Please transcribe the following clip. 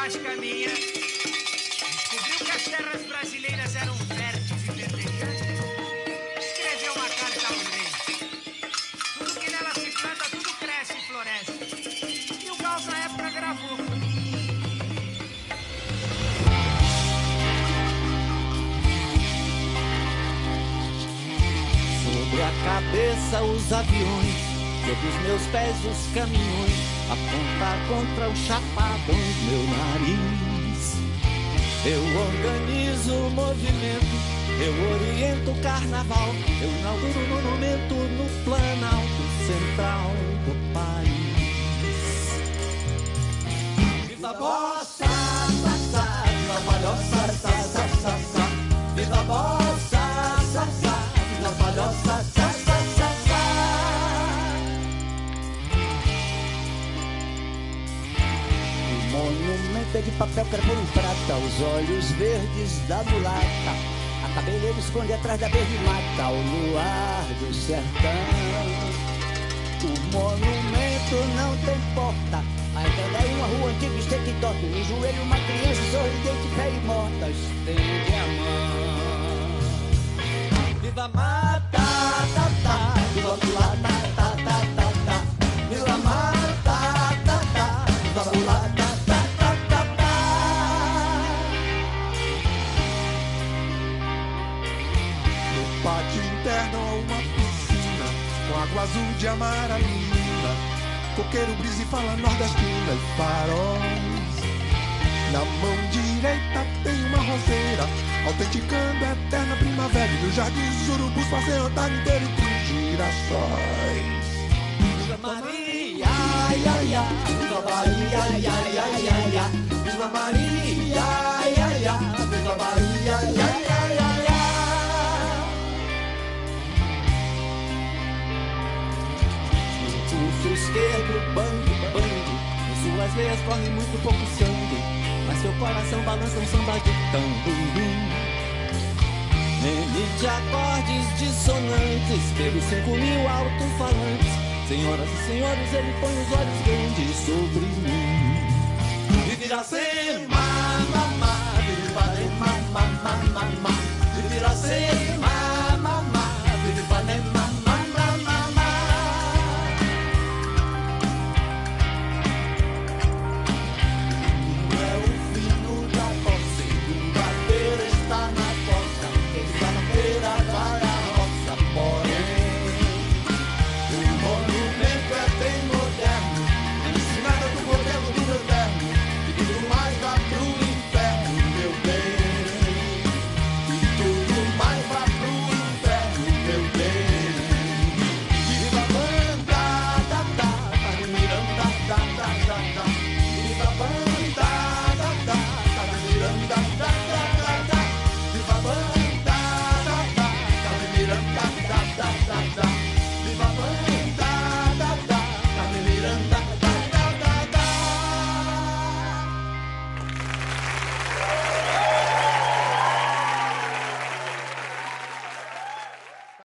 matemática minha, descobriu que as terras brasileiras eram férteis e verdejantes, escreveu uma carta ao rei. Tudo que nela se planta, tudo cresce e floresce. E o Gauss, na época, gravou. Sobre a cabeça os aviões, sobre os meus pés os caminhões, aponta contra o chapadão meu nariz. Eu organizo o movimento, eu oriento o carnaval, eu inauguro o monumento no Planalto Central do país. Viva a bossa, sa, sa, viva a palhoça, sa, sa, sa, sa. Viva a bossa, sa, sa, viva a palhoça, sa, sa, sa, sa. O monumento é de papel carbono prata, os olhos verdes da mulata, a cabeleira esconde atrás da verde mata, o luar do sertão. O monumento não tem porta, mas ela é uma rua antiga, estreita e torta. No joelho uma criança sorridente, pé e morta, estende a mão. Viva a mata, ta, ta, viva a mulata, ta, ta, ta, ta. Viva a mata, ta, ta, viva a mulata, ta, ta, ta, ta. No pátio interno há uma piscina com água azul de amaralina, coqueiro, brisa e fala nordestina e faróis. Na mão direita tem uma roseira, autenticando a eterna primavera. E nos jardins dos urubus passeiam a tarde inteira entre girassóis. Viva Maria, ai, ai, ai. Viva Bahia, ai, ai, ai, ai, ai. Viva Maria, ai, ai, ai. Viva Bahia, ai, ai, ai, ai, ai. No pulso esquerdo, bang, bang. Em suas veias corre muito pouco sangue, mas seu coração balança um samba de tamborim. N de acordes dissonantes pelos 5.000 alto-falantes. Senhoras e senhores, ele põe os olhos grandes sobre mim. E Iracema, mamá, Iracema, mamá, Iracema.